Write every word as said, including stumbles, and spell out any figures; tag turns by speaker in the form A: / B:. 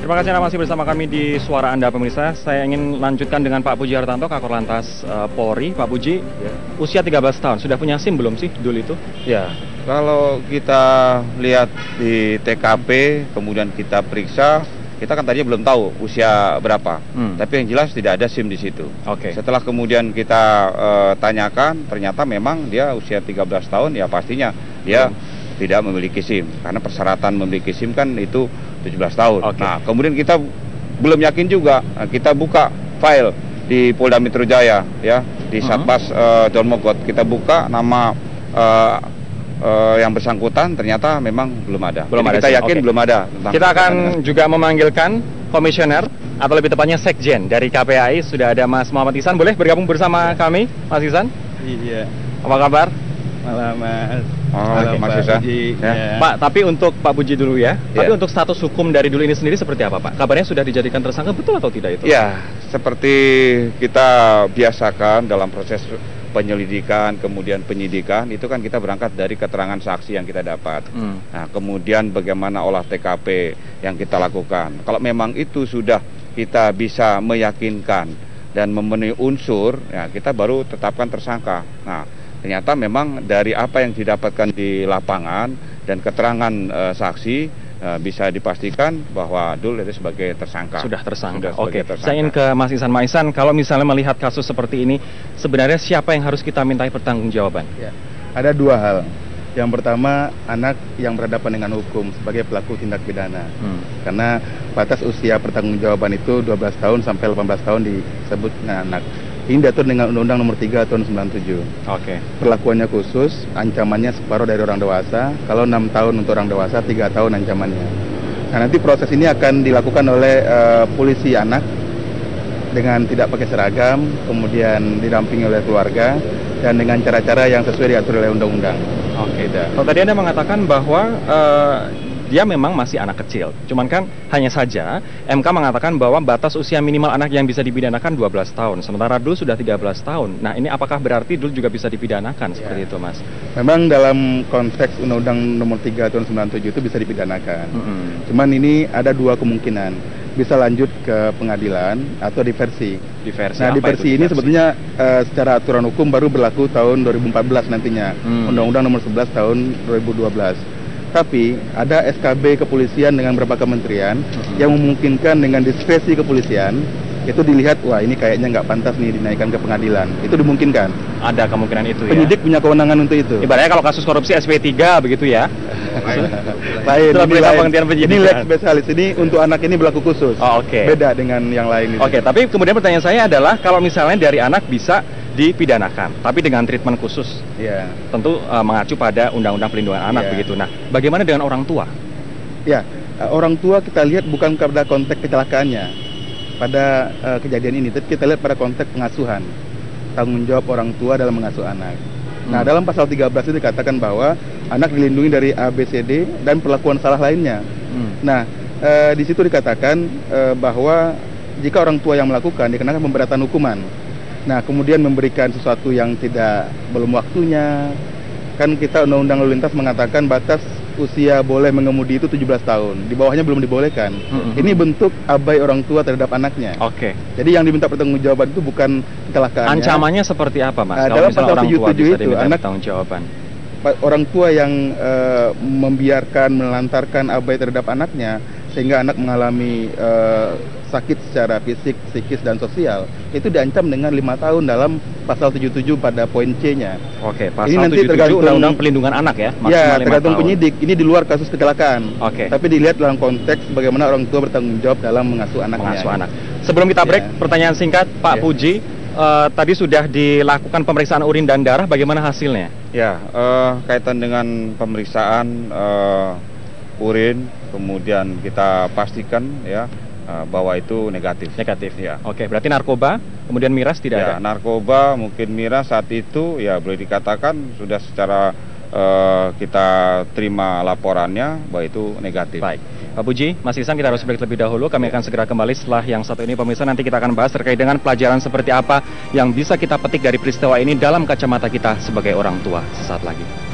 A: Terima kasih Anda masih bersama kami di Suara Anda pemirsa. Saya ingin lanjutkan dengan Pak Puji Hartanto, Kakor Lantas uh, Polri. Pak Puji, ya. Usia tiga belas tahun, sudah punya SIM belum sih dulu itu?
B: Ya, kalau kita lihat di T K P, kemudian kita periksa, kita kan tadinya belum tahu usia berapa. Hmm. Tapi yang jelas tidak ada SIM di situ. Oke. Okay. Setelah kemudian kita uh, tanyakan, ternyata memang dia usia tiga belas tahun, ya pastinya dia hmm. tidak memiliki SIM. Karena persyaratan memiliki SIM kan itu tujuh belas tahun. Okay. Nah, kemudian kita belum yakin juga, kita buka file di Polda Metro Jaya, ya, di Satpas uh, Don Mogot. Kita buka nama uh, uh, yang bersangkutan, ternyata memang belum ada. Belum Jadi ada kita yakin okay. belum ada.
A: Kita akan juga memanggilkan komisioner, atau lebih tepatnya Sekjen dari K P A I. Sudah ada Mas Muhammad Ihsan. Boleh bergabung bersama kami, Mas Ihsan?
C: Iya.
A: Apa kabar?
C: Malam, Mas.
A: Oh, Malam, Mas Ihsan. Ya. Ya. Pak, tapi untuk Pak Puji dulu ya. ya. Tapi untuk status hukum dari dulu ini sendiri seperti apa, Pak? Kabarnya sudah dijadikan tersangka, betul atau tidak itu?
B: Ya, seperti kita biasakan dalam proses penyelidikan, kemudian penyidikan, itu kan kita berangkat dari keterangan saksi yang kita dapat. Hmm. Nah, kemudian bagaimana olah T K P yang kita lakukan. Kalau memang itu sudah kita bisa meyakinkan dan memenuhi unsur, ya kita baru tetapkan tersangka. Nah, ternyata memang dari apa yang didapatkan di lapangan dan keterangan e, saksi e, bisa dipastikan bahwa Dul itu sebagai tersangka.
A: Sudah tersangka. Sudah Oke. Tersangka. Saya ingin ke Mas Ihsan. Mas Ihsan, kalau misalnya melihat kasus seperti ini, sebenarnya siapa yang harus kita mintai pertanggungjawaban?
C: Ya, ada dua hal. Yang pertama, anak yang berhadapan dengan hukum sebagai pelaku tindak pidana. Hmm. Karena batas usia pertanggungjawaban itu dua belas tahun sampai delapan belas tahun disebut anak. Ini diatur dengan Undang-Undang Nomor tiga Tahun sembilan puluh tujuh. Oke. Okay. Perlakuannya khusus, ancamannya separuh dari orang dewasa. Kalau enam tahun untuk orang dewasa, tiga tahun ancamannya. Nah, nanti proses ini akan dilakukan oleh uh, polisi anak dengan tidak pakai seragam, kemudian didampingi oleh keluarga dan dengan cara-cara yang sesuai diatur oleh undang-undang.
A: Oke. Okay. Kalau tadi Anda mengatakan bahwa uh, dia memang masih anak kecil. Cuman kan hanya saja M K mengatakan bahwa batas usia minimal anak yang bisa dipidanakan dua belas tahun. Sementara Dul sudah tiga belas tahun. Nah, ini apakah berarti Dul juga bisa dipidanakan seperti ya. Itu, Mas?
C: Memang dalam konteks Undang-Undang Nomor tiga Tahun sembilan puluh tujuh itu bisa dipidanakan. Mm-hmm. Cuman ini ada dua kemungkinan. Bisa lanjut ke pengadilan atau diversi. Diversi. Nah, diversi ini diversi? sebetulnya uh, secara aturan hukum baru berlaku tahun dua ribu empat belas nantinya. Mm. Undang-Undang Nomor sebelas Tahun dua ribu dua belas. Tapi ada S K B kepolisian dengan beberapa kementerian hmm. yang memungkinkan dengan diskresi kepolisian itu dilihat, wah ini kayaknya nggak pantas nih dinaikkan ke pengadilan. Itu dimungkinkan.
A: Ada kemungkinan itu ya.
C: Penyidik punya kewenangan untuk itu.
A: Ibaratnya kalau kasus korupsi S P tiga begitu ya.
C: Lain. Ini lain. Ini leg spesialis. Ini untuk anak ini berlaku khusus.
A: Oh, oke. Okay.
C: Beda dengan yang lain.
A: Oke, okay, tapi kemudian pertanyaan saya adalah kalau misalnya dari anak bisa dipidanakan, tapi dengan treatment khusus. Ya. Tentu uh, mengacu pada Undang-Undang Perlindungan Anak ya. Begitu. Nah, bagaimana dengan orang tua?
C: Ya, uh, orang tua kita lihat bukan pada konteks kecelakaannya, pada uh, kejadian ini, tapi kita lihat pada konteks pengasuhan, tanggung jawab orang tua dalam mengasuh anak. Hmm. Nah, dalam pasal tiga belas itu dikatakan bahwa anak dilindungi dari A, B, C, D dan perlakuan salah lainnya. Hmm. Nah, uh, di situ dikatakan uh, bahwa jika orang tua yang melakukan dikenakan pemberatan hukuman. Nah, kemudian memberikan sesuatu yang tidak belum waktunya. Kan kita Undang-Undang Lalu Lintas mengatakan batas usia boleh mengemudi itu tujuh belas tahun. Di bawahnya belum dibolehkan. Mm-hmm. Ini bentuk abai orang tua terhadap anaknya. Oke. Okay. Jadi yang diminta pertanggungjawaban itu bukan kecelakaannya.
A: Ancamannya seperti apa, Mas?
C: Uh, dalam pasal tujuh puluh tujuh itu anak
A: pertanggungjawaban.
C: Orang tua yang uh, membiarkan, melantarkan abai terhadap anaknya sehingga anak mengalami uh, sakit secara fisik, psikis, dan sosial, itu diancam dengan lima tahun dalam pasal tujuh puluh tujuh pada poin C-nya.
A: Oke, pasal ini nanti tujuh puluh tujuh Undang-Undang Perlindungan Anak ya?
C: Ya, tergantung penyidik. Ini di luar kasus kecelakaan. Oke. Tapi dilihat dalam konteks bagaimana orang tua bertanggung jawab dalam mengasuh anaknya.
A: Mengasuh anak. Sebelum kita break, ya. Pertanyaan singkat, Pak ya. Puji. Uh, tadi sudah dilakukan pemeriksaan urin dan darah, bagaimana hasilnya?
B: Ya, uh, kaitan dengan pemeriksaan uh, urin, kemudian kita pastikan ya uh, bahwa itu negatif.
A: Negatif, ya. Oke, berarti narkoba, kemudian miras tidak
B: ya,
A: ada?
B: Narkoba, mungkin miras saat itu ya boleh dikatakan sudah secara uh, kita terima laporannya bahwa itu negatif.
A: Baik. Pak Puji, Mas Ihsan, kita harus break terlebih dahulu. Kami akan segera kembali setelah yang satu ini. Pemirsa, nanti kita akan bahas terkait dengan pelajaran seperti apa yang bisa kita petik dari peristiwa ini dalam kacamata kita sebagai orang tua. Sesaat lagi.